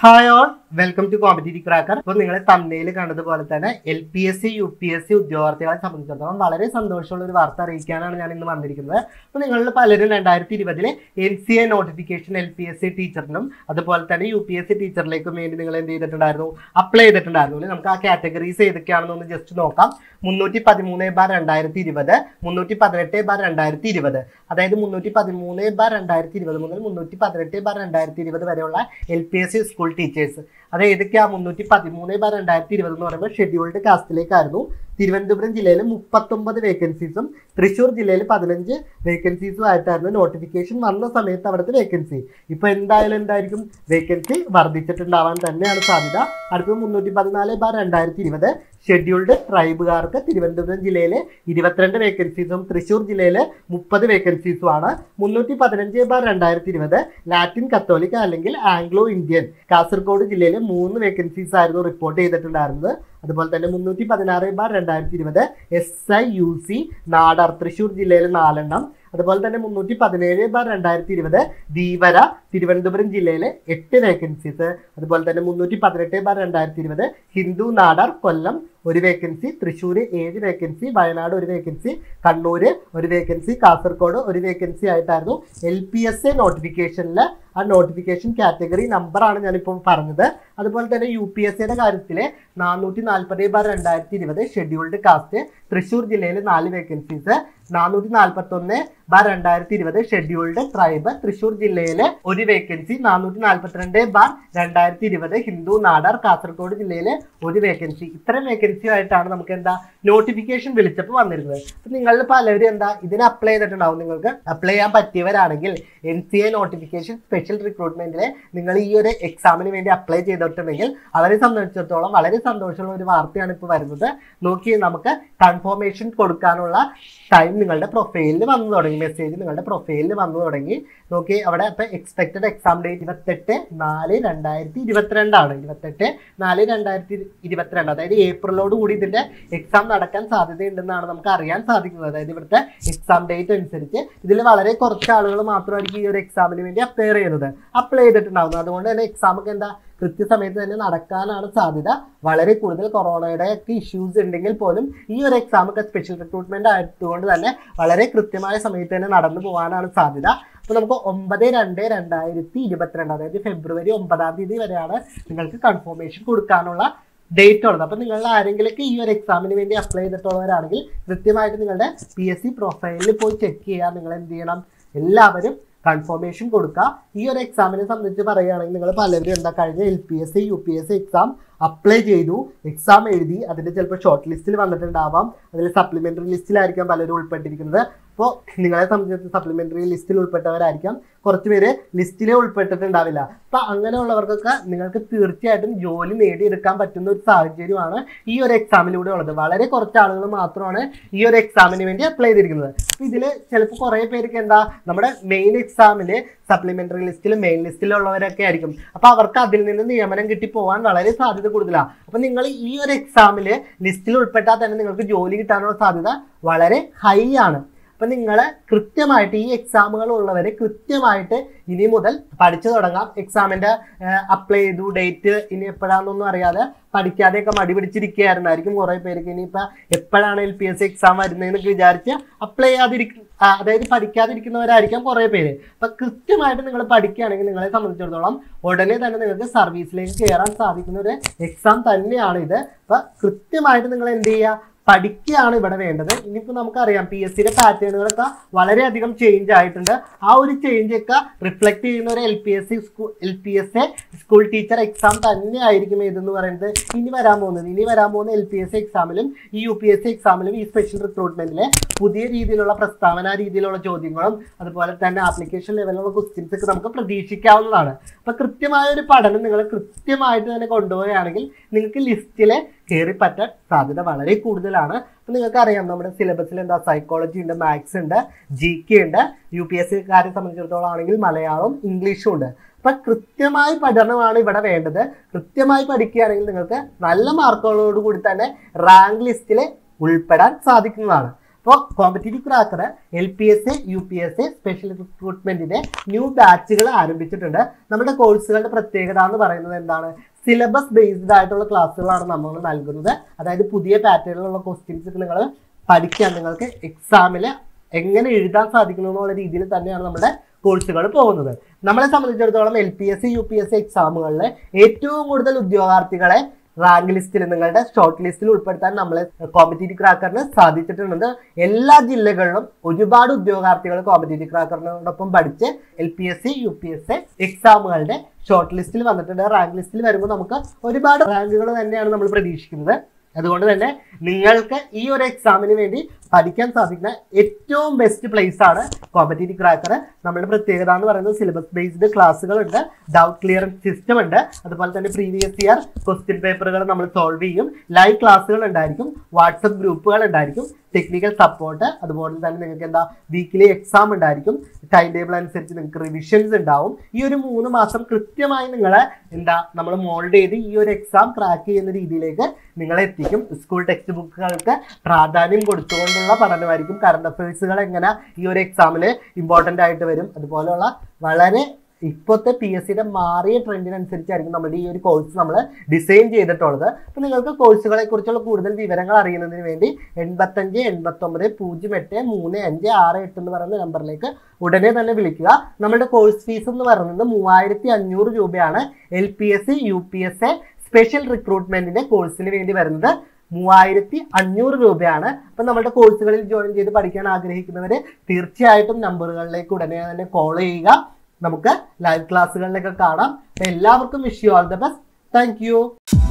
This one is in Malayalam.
Hi all, welcome to competitive cracker. അപ്പോൾ നിങ്ങളെ തമ്മിൽ കണ്ടതുപോലെ തന്നെ LPSC UPSC ഉദ്യോഗാർത്ഥികളെ സംബന്ധിച്ചിടത്തോളം വളരെ സന്തോഷമുള്ള ഒരു വാർത്ത അറിയിക്കാനാണ് ഞാൻ ഇന്ന് വന്നിരിക്കുന്നത്. അപ്പോൾ നിങ്ങളിൽ പലരും 2020 NCA നോട്ടിഫിക്കേഷൻ LPSC ടീച്ചറിനും അതുപോലെ തന്നെ UPSC ടീച്ചറിലേക്കും വേണ്ടി നിങ്ങൾ എന്ത് ചെയ്തിട്ടുണ്ടായിരുന്നു, അപ്ലൈ ചെയ്തിട്ടുണ്ടായിരുന്നു. നമുക്ക് ആ കാറ്റഗറീസ് ഏതൊക്കെയാണെന്നൊന്ന് ജസ്റ്റ് നോക്കാം. 313/2020, 318/2020, അതായത് 313/2020 മുതൽ 318/2020 വരെയുള്ള LPSC സ്കൂൾ ടീച്ചേഴ്സ്. അത് ഏതൊക്കെയാ? 313/2020 എന്ന് പറയുമ്പോൾ ഷെഡ്യൂൾഡ് കാസ്റ്റിലേക്കായിരുന്നു. തിരുവനന്തപുരം ജില്ലയിൽ 39 വേക്കൻസീസും തൃശ്ശൂർ ജില്ലയിൽ 15 വേക്കൻസീസും ആയിട്ടായിരുന്നു നോട്ടിഫിക്കേഷൻ വന്ന സമയത്ത് അവിടുത്തെ വേക്കൻസി. ഇപ്പൊ എന്തായിരിക്കും വേക്കൻസി വർദ്ധിച്ചിട്ടുണ്ടാവാൻ തന്നെയാണ് സാധ്യത. അടുത്തത് 314/2020 ഷെഡ്യൂൾഡ് ട്രൈബുകാർക്ക് തിരുവനന്തപുരം ജില്ലയിലെ 22 വേക്കൻസീസും തൃശ്ശൂർ ജില്ലയിലെ 30 വേക്കൻസീസും ആണ്. 315/2020 ലാറ്റിൻ കത്തോലിക്ക അല്ലെങ്കിൽ ആംഗ്ലോ ഇന്ത്യൻ കാസർഗോഡ് ജില്ലയിലെ 3 വേക്കൻസീസ് ആയിരുന്നു റിപ്പോർട്ട് ചെയ്തിട്ടുണ്ടായിരുന്നത്. അതുപോലെ തന്നെ 316/2020 SIUC നാടാർ തൃശ്ശൂർ ജില്ലയിൽ 4 എണ്ണം. അതുപോലെ തന്നെ 317/2020 ധീവര തിരുവനന്തപുരം ജില്ലയിലെ 8 വേക്കൻസീസ്. അതുപോലെ തന്നെ 318/2020 Hindu Nadar Kollam 1 vacancy, Thrissur 7 vacancy, Wayanad 1 vacancy, Kannur 1 vacancy, Kasaragod 1 vacancy ആയിട്ടായിരുന്നു LPSA നോട്ടിഫിക്കേഷനിൽ. ആ നോട്ടിഫിക്കേഷൻ കാറ്റഗറി നമ്പറാണ് ഞാനിപ്പോൾ പറഞ്ഞത്. അതുപോലെ തന്നെ UPSCയുടെ കാര്യത്തിൽ 440/2020 ഷെഡ്യൂൾഡ് കാസ്റ്റ് തൃശ്ശൂർ ജില്ലയിൽ 4 വേക്കൻസീസ്, 441/2020 ഷെഡ്യൂൾഡ് ട്രൈബ് തൃശ്ശൂർ ജില്ലയിൽ 1 വേക്കൻസി, 442/2020 ഹിന്ദു നാടാർ കാസർഗോഡ് ജില്ലയിൽ 1 വേക്കൻസി. ഇത്തരം വേക്കൻസി ആയിട്ടാണ് നമുക്ക് നോട്ടിഫിക്കേഷൻ വിളിച്ചപ്പോൾ വന്നിരുന്നത്. അപ്പൊ നിങ്ങളിൽ പലരും ഇതിന് അപ്ലൈ ചെയ്തിട്ടുണ്ടാവും. നിങ്ങൾക്ക് അപ്ലൈ ചെയ്യാൻ പറ്റിയവരാണെങ്കിൽ NCA നോട്ടിഫിക്കേഷൻ സ്പെഷ്യൽ റിക്രൂട്ട്മെന്റിലെ നിങ്ങൾ ഈ ഒരു എക്സാമിന് വേണ്ടി അപ്ലൈ ചെയ്തിട്ടുണ്ടെങ്കിൽ അവരെ സംബന്ധിച്ചിടത്തോളം വളരെ സന്തോഷമുള്ള ഒരു വാർത്തയാണ് ഇപ്പോൾ വരുന്നത്. നോക്കി, നമുക്ക് കൺഫർമേഷൻ കൊടുക്കാനുള്ള ടൈം നിങ്ങളുടെ പ്രൊഫൈലിൽ വന്നു തുടങ്ങി. മെസ്സേജ് നിങ്ങളുടെ പ്രൊഫൈലിൽ വന്നു തുടങ്ങി. നോക്കി, അവിടെ ഇപ്പൊ എക്സ്പെക്റ്റഡ് എക്സാം ഡേറ്റ് 28/4/2022 ആണ്. 28/4/2022, അതായത് ഏപ്രിലോട് കൂടി ഇതിന്റെ എക്സാം നടക്കാൻ സാധ്യതയുണ്ടെന്നാണ് നമുക്ക് അറിയാൻ സാധിക്കുന്നത്. അതായത് ഇവിടുത്തെ എക്സാം ഡേറ്റ് അനുസരിച്ച് ഇതിൽ വളരെ കുറച്ച് ആളുകൾ മാത്രമായിരിക്കും ഈ ഒരു എക്സാമിന് വേണ്ടി അപ്ലൈ ചെയ്തിട്ടുണ്ടാവുന്നത്. അതുകൊണ്ട് തന്നെ എക്സാം ഒക്കെ കൃത്യസമയത്ത് തന്നെ നടക്കാനാണ് സാധ്യത വളരെ കൂടുതൽ. കൊറോണയുടെ ഒക്കെ ഇഷ്യൂസ് ഉണ്ടെങ്കിൽ പോലും ഈ ഒരു എക്സാം ഒക്കെ സ്പെഷ്യൽ റിക്രൂട്ട്മെന്റ് ആയതുകൊണ്ട് തന്നെ വളരെ കൃത്യമായ സമയത്ത് തന്നെ നടന്നു പോകാനാണ് സാധ്യത. അപ്പോൾ നമുക്ക് 9/2/2022, അതായത് ഫെബ്രുവരി 9-ാം തീയതി വരെയാണ് നിങ്ങൾക്ക് കൺഫർമേഷൻ കൊടുക്കാനുള്ള ഡേറ്റ് ഉള്ളത്. അപ്പോൾ നിങ്ങൾ ആരെങ്കിലൊക്കെ ഈ ഒരു എക്സാമിന് വേണ്ടി അപ്ലൈ ചെയ്തിട്ടുള്ളവരാണെങ്കിൽ കൃത്യമായിട്ട് നിങ്ങളുടെ PSC പ്രൊഫൈലിൽ പോയി ചെക്ക് ചെയ്യുക. നിങ്ങൾ എന്ത് ചെയ്യണം, എല്ലാവരും കൺഫർമേഷൻ കൊടുക്കുക. ഈ ഒരു എക്സാമിനെ സംബന്ധിച്ച് പറയുകയാണെങ്കിൽ നിങ്ങൾ പലരും കഴിഞ്ഞ LPSC UPSC എക്സാം അപ്ലൈ ചെയ്തു, എക്സാം എഴുതി, അതിൻ്റെ ചിലപ്പോൾ ഷോർട്ട് ലിസ്റ്റിൽ വന്നിട്ടുണ്ടാവാം, അതിൽ സപ്ലിമെൻ്ററി ലിസ്റ്റിലായിരിക്കാം പലരും ഉൾപ്പെട്ടിരിക്കുന്നത്. അപ്പോൾ നിങ്ങളെ സംബന്ധിച്ച് സപ്ലിമെൻ്ററി ലിസ്റ്റിൽ ഉൾപ്പെട്ടവരായിരിക്കാം, കുറച്ച് പേര് ലിസ്റ്റിലേ ഉൾപ്പെട്ടിട്ടുണ്ടാവില്ല. അപ്പോൾ അങ്ങനെയുള്ളവർക്കൊക്കെ നിങ്ങൾക്ക് തീർച്ചയായിട്ടും ജോലി നേടിയെടുക്കാൻ പറ്റുന്ന ഒരു സാഹചര്യമാണ് ഈ ഒരു എക്സാമിലൂടെ ഉള്ളത്. വളരെ കുറച്ച് ആളുകൾ മാത്രമാണ് ഈ ഒരു എക്സാമിന് വേണ്ടി അപ്ലൈ ചെയ്തിരിക്കുന്നത്. അപ്പോൾ ഇതിൽ ചിലപ്പോൾ കുറേ പേർക്ക് നമ്മുടെ മെയിൻ എക്സാമിൽ സപ്ലിമെൻ്ററി ലിസ്റ്റിൽ മെയിൻ ലിസ്റ്റിലുള്ളവരൊക്കെ ആയിരിക്കും. അപ്പോൾ അവർക്ക് അതിൽ നിന്ന് നിയമനം കിട്ടി പോകാൻ വളരെ സാധ്യത കൂടുതലാണ്. അപ്പോൾ നിങ്ങൾ ഈ ഒരു എക്സാമിൽ ലിസ്റ്റിൽ ഉൾപ്പെട്ടാൽ തന്നെ നിങ്ങൾക്ക് ജോലി കിട്ടാനുള്ള സാധ്യത വളരെ ഹൈ ആണ്. അപ്പം നിങ്ങൾ കൃത്യമായിട്ട് ഈ എക്സാമുകൾ ഉള്ളവരെ കൃത്യമായിട്ട് ഇനി മുതൽ പഠിച്ചു തുടങ്ങാം. എക്സാമിൻ്റെ അപ്ലൈ ചെയ്തു, ഡേറ്റ് ഇനി എപ്പോഴാണെന്നൊന്നും അറിയാതെ പഠിക്കാതെയൊക്കെ മടി പിടിച്ചിരിക്കുകയായിരുന്നായിരിക്കും കുറേ പേർക്ക്. ഇനിയിപ്പോൾ എപ്പോഴാണ് LPSC എക്സാം വരുന്നതെന്നൊക്കെ വിചാരിച്ച് അപ്ലൈ അതായത് പഠിക്കാതിരിക്കുന്നവരായിരിക്കാം കുറേ പേര്. അപ്പം കൃത്യമായിട്ട് നിങ്ങൾ പഠിക്കുകയാണെങ്കിൽ നിങ്ങളെ സംബന്ധിച്ചിടത്തോളം ഉടനെ തന്നെ നിങ്ങൾക്ക് സർവീസിലേക്ക് കയറാൻ സാധിക്കുന്ന ഒരു എക്സാം തന്നെയാണ് ഇത്. അപ്പം കൃത്യമായിട്ട് നിങ്ങൾ എന്ത് ചെയ്യുക, പഠിക്കുകയാണ് ഇവിടെ വേണ്ടത്. ഇനിയിപ്പോൾ നമുക്കറിയാം PSCയുടെ പാറ്റേണുകളൊക്കെ വളരെയധികം ചേഞ്ച് ആയിട്ടുണ്ട്. ആ ഒരു ചേഞ്ചൊക്കെ റിഫ്ലക്ട് ചെയ്യുന്ന ഒരു LPSA സ്കൂൾ ടീച്ചർ എക്സാം തന്നെ ആയിരിക്കും ഇതെന്ന് പറയുന്നത് ഇനി വരാൻ പോകുന്ന LPSA എക്സാമിലും ഈ UPSC എക്സാമിലും ഈ സ്പെഷ്യൽ റിക്രൂട്ട്മെന്റിലെ പുതിയ രീതിയിലുള്ള പ്രസ്താവന രീതിയിലുള്ള ചോദ്യങ്ങളും അതുപോലെ തന്നെ ആപ്ലിക്കേഷൻ ലെവലിലുള്ള ക്വസ്റ്റ്യൻസ് ഒക്കെ നമുക്ക് പ്രതീക്ഷിക്കാവുന്നതാണ്. അപ്പോൾ കൃത്യമായ ഒരു പഠനം നിങ്ങൾ കൃത്യമായിട്ട് തന്നെ കൊണ്ടുപോവുകയാണെങ്കിൽ നിങ്ങൾക്ക് ലിസ്റ്റിലെ കയറി പറ്റാൻ സാധ്യത വളരെ കൂടുതലാണ്. അപ്പം നിങ്ങൾക്ക് അറിയാം നമ്മുടെ സിലബസിൽ സൈക്കോളജി ഉണ്ട്, മാത്സ് ഉണ്ട്, GK ഉണ്ട്. UPSCക്കാരെ സംബന്ധിച്ചിടത്തോളം ആണെങ്കിൽ മലയാളവും ഇംഗ്ലീഷും ഉണ്ട്. അപ്പം കൃത്യമായ പഠനമാണ് ഇവിടെ വേണ്ടത്. കൃത്യമായി പഠിക്കുകയാണെങ്കിൽ നിങ്ങൾക്ക് നല്ല മാർക്കുകളോട് കൂടി തന്നെ റാങ്ക് ലിസ്റ്റിൽ ഉൾപ്പെടാൻ സാധിക്കുന്നതാണ്. അപ്പോൾ competitive cracker LPSA UPSA special റിക്രൂട്ട്മെന്റിന്റെ ന്യൂ ബാച്ചുകൾ ആരംഭിച്ചിട്ടുണ്ട്. നമ്മുടെ കോഴ്സുകളുടെ പ്രത്യേകത എന്ന് പറയുന്നത് എന്താണ്? സിലബസ് ബേസ്ഡ് ആയിട്ടുള്ള ക്ലാസ്സുകളാണ് നമ്മൾ നൽകുന്നത്. അതായത് പുതിയ പാറ്റേണിലുള്ള ക്വസ്റ്റ്യൻസ് നിങ്ങൾ പഠിക്കാൻ നിങ്ങൾക്ക് എക്സാമിൽ എങ്ങനെ എഴുതാൻ സാധിക്കുന്നു എന്നുള്ള രീതിയിൽ തന്നെയാണ് നമ്മുടെ കോഴ്സുകൾ പോകുന്നത്. നമ്മളെ സംബന്ധിച്ചിടത്തോളം LPSA UPSA എക്സാമുകളിൽ ഏറ്റവും കൂടുതൽ ഉദ്യോഗാർത്ഥികളെ റാങ്ക് ലിസ്റ്റിൽ നിങ്ങളുടെ ഷോർട്ട് ലിസ്റ്റിൽ ഉൾപ്പെടുത്താൻ നമ്മളെ കോമ്പറ്റേറ്റീവ് ക്രാക്കറിന് സാധിച്ചിട്ടുണ്ട്. എല്ലാ ജില്ലകളിലും ഒരുപാട് ഉദ്യോഗാർത്ഥികൾ കോമ്പറ്റേറ്റീവ് ക്രാക്കറിനോടൊപ്പം പഠിച്ച് LPSA UPSA എക്സാമുകളുടെ ഷോർട്ട് ലിസ്റ്റിൽ വന്നിട്ടുണ്ട്. റാങ്ക് ലിസ്റ്റിൽ വരുമ്പോൾ നമുക്ക് ഒരുപാട് റാങ്കുകൾ തന്നെയാണ് നമ്മൾ പ്രതീക്ഷിക്കുന്നത്. അതുകൊണ്ട് തന്നെ നിങ്ങൾക്ക് ഈ ഒരു എക്സാമിന് വേണ്ടി പഠിക്കാൻ സാധിക്കുന്ന ഏറ്റവും ബെസ്റ്റ് പ്ലേസ് ആണ് കോമ്പറ്റേറ്റീവ് ക്രാക്കർ. നമ്മുടെ പ്രത്യേകത എന്ന് പറയുന്നത് സിലബസ് ബേസ്ഡ് ക്ലാസ്സുകളുണ്ട്, ഡൗട്ട് ക്ലിയറൻസ് സിസ്റ്റം ഉണ്ട്, അതുപോലെ തന്നെ പ്രീവിയസ് ഇയർ ക്വസ്റ്റ്യൻ പേപ്പറുകൾ നമ്മൾ സോൾവ് ചെയ്യും, ലൈവ് ക്ലാസ്സുകൾ ഉണ്ടായിരിക്കും, വാട്സപ്പ് ഗ്രൂപ്പുകൾ ഉണ്ടായിരിക്കും, ടെക്നിക്കൽ സപ്പോർട്ട്, അതുപോലെ തന്നെ നിങ്ങൾക്ക് എന്താ വീക്കിലി എക്സാം ഉണ്ടായിരിക്കും, ടൈം ടേബിൾ അനുസരിച്ച് നിങ്ങൾക്ക് റിവിഷൻസ് ഉണ്ടാവും. ഈ ഒരു 3 മാസം കൃത്യമായി നിങ്ങളെ നമ്മൾ മോൾഡ് ചെയ്ത് ഈ ഒരു എക്സാം ക്രാക്ക് ചെയ്യുന്ന രീതിയിലേക്ക് നിങ്ങളെ എത്തിക്കും. സ്കൂൾ ടെക്സ്റ്റ് ബുക്കുകൾക്ക് പ്രാധാന്യം കൊടുത്തുകൊണ്ടുള്ള പഠനമായിരിക്കും. കറണ്ട് അഫയേഴ്സുകൾ എങ്ങനെ ഈ ഒരു എക്സാമിൽ ഇമ്പോർട്ടൻ്റ് ആയിട്ട് വരും, അതുപോലെയുള്ള വളരെ ഇപ്പോഴത്തെ PSCയുടെ മാറിയ ട്രെൻഡിനനുസരിച്ചായിരിക്കും നമ്മുടെ ഈ ഒരു കോഴ്സ് നമ്മൾ ഡിസൈൻ ചെയ്തിട്ടുള്ളത്. അപ്പോൾ നിങ്ങൾക്ക് കോഴ്സുകളെ കുറിച്ചുള്ള കൂടുതൽ വിവരങ്ങൾ അറിയുന്നതിന് വേണ്ടി 85 89 08 35 68 എന്ന് പറയുന്ന നമ്പറിലേക്ക് ഉടനെ തന്നെ വിളിക്കുക. നമ്മുടെ കോഴ്സ് ഫീസ് എന്ന് പറയുന്നത് 3500 രൂപയാണ്. LPSA UPSA സ്പെഷ്യൽ റിക്രൂട്ട്മെന്റിന്റെ കോഴ്സിന് വേണ്ടി വരുന്നത് 3500 രൂപയാണ്. അപ്പം നമ്മുടെ കോഴ്സുകളിൽ ജോയിൻ ചെയ്ത് പഠിക്കാൻ ആഗ്രഹിക്കുന്നവർ തീർച്ചയായിട്ടും നമ്പറുകളിലേക്ക് ഉടനെ തന്നെ കോൾ ചെയ്യുക. നമുക്ക് ലൈവ് ക്ലാസ്സുകളിലൊക്കെ കാണാം. എല്ലാവർക്കും wish you all the best. Thank U.